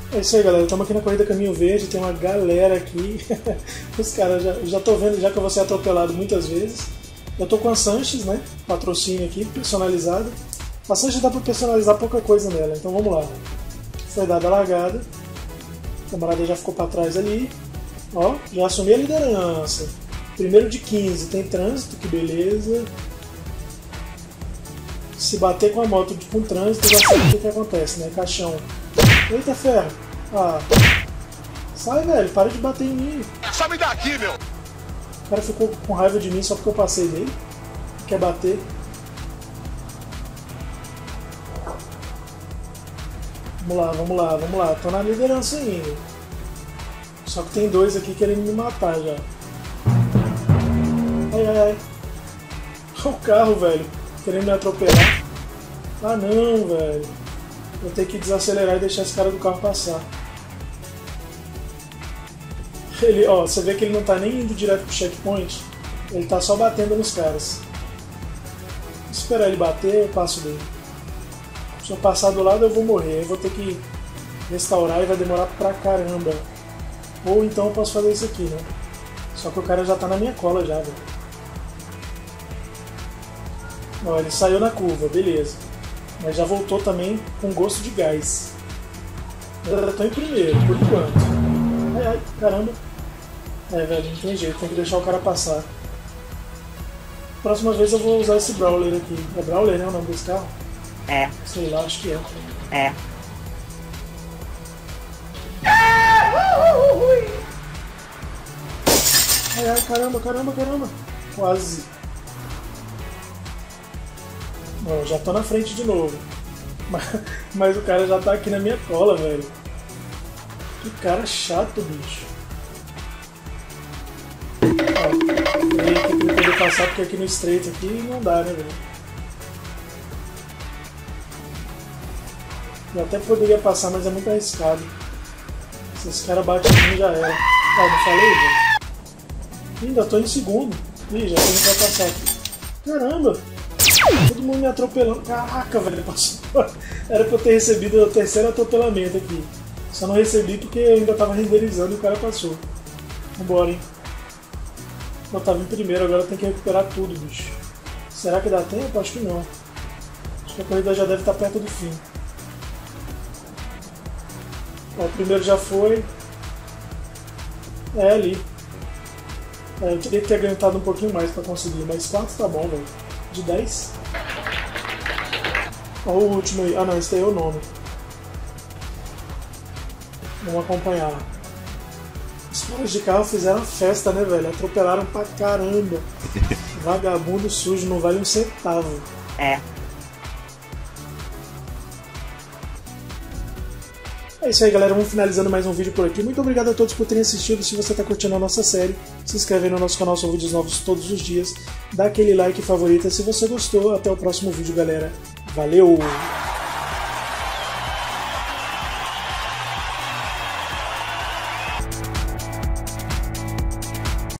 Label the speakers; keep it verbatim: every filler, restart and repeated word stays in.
Speaker 1: É isso aí, galera. Estamos aqui na Corrida Caminho Verde, tem uma galera aqui. Os caras, já, já tô vendo já que eu vou ser atropelado muitas vezes. Eu tô com a Sanches, né? Patrocínio aqui, personalizado. A Sanches dá para personalizar pouca coisa nela, então vamos lá. Foi dada a largada. O camarada já ficou para trás ali. Ó, já assumi a liderança. Primeiro de quinze, tem trânsito, que beleza. Se bater com a moto com trânsito, já sabe o que, que acontece, né? Caixão. Eita ferro! Ah! Sai, velho, para de bater em mim!
Speaker 2: Sai daqui, meu!
Speaker 1: O cara ficou com raiva de mim só porque eu passei dele. Quer bater. Vamos lá, vamos lá, vamos lá. Tô na liderança ainda. Só que tem dois aqui querendo me matar já. Ai, ai, ai. O carro, velho, querendo me atropelar. Ah não, velho. Vou ter que desacelerar e deixar esse cara do carro passar. Ele, ó, você vê que ele não tá nem indo direto pro checkpoint. Ele tá só batendo nos caras. Vou esperar ele bater, eu passo dele. Se eu passar do lado eu vou morrer. Eu vou ter que restaurar e vai demorar pra caramba. Ou então eu posso fazer isso aqui, né? Só que o cara já tá na minha cola já, velho. Ó, ele saiu na curva, beleza. Mas já voltou também com gosto de gás. Eu tô em primeiro, por enquanto. Ai, ai, caramba. É, velho, não tem jeito, tem que deixar o cara passar. Próxima vez eu vou usar esse Brawler aqui. É Brawler, né, o nome desse carro?
Speaker 3: É.
Speaker 1: Sei lá, acho que é.
Speaker 3: É.
Speaker 1: Ai, ai, caramba, caramba, caramba. Quase. Bom, já tô na frente de novo. Mas, mas o cara já tá aqui na minha cola, velho. Que cara chato, bicho. Ó, eu vim aqui pra poder passar, porque aqui no straight aqui não dá, né, velho? Eu até poderia passar, mas é muito arriscado. Se esse cara bate em mim, já era. Ah, não falei, velho? Ainda tô em segundo. Ih, já tô indo pra passar aqui. Caramba! Todo mundo me atropelando. Caraca, velho, passou. Era pra eu ter recebido o terceiro atropelamento aqui. Só não recebi porque eu ainda tava renderizando e o cara passou. Vambora, hein? Eu tava em primeiro, agora tem que recuperar tudo, bicho. Será que dá tempo? Acho que não. Acho que a corrida já deve estar perto do fim. Ó, o primeiro já foi. É ali. É, eu teria que ter aguentado um pouquinho mais pra conseguir, mas quatro tá bom, velho. De dez. Ó, o último aí. Ah não, esse daí é o nono. Vamos acompanhar. Os caras de carro fizeram festa, né, velho? Atropelaram pra caramba. Vagabundo sujo, não vale um centavo.
Speaker 3: É.
Speaker 1: É isso aí, galera. Vamos finalizando mais um vídeo por aqui. Muito obrigado a todos por terem assistido. Se você está curtindo a nossa série, se inscreve aí no nosso canal, são vídeos novos todos os dias. Dá aquele like e favorita se você gostou. Até o próximo vídeo, galera. Valeu!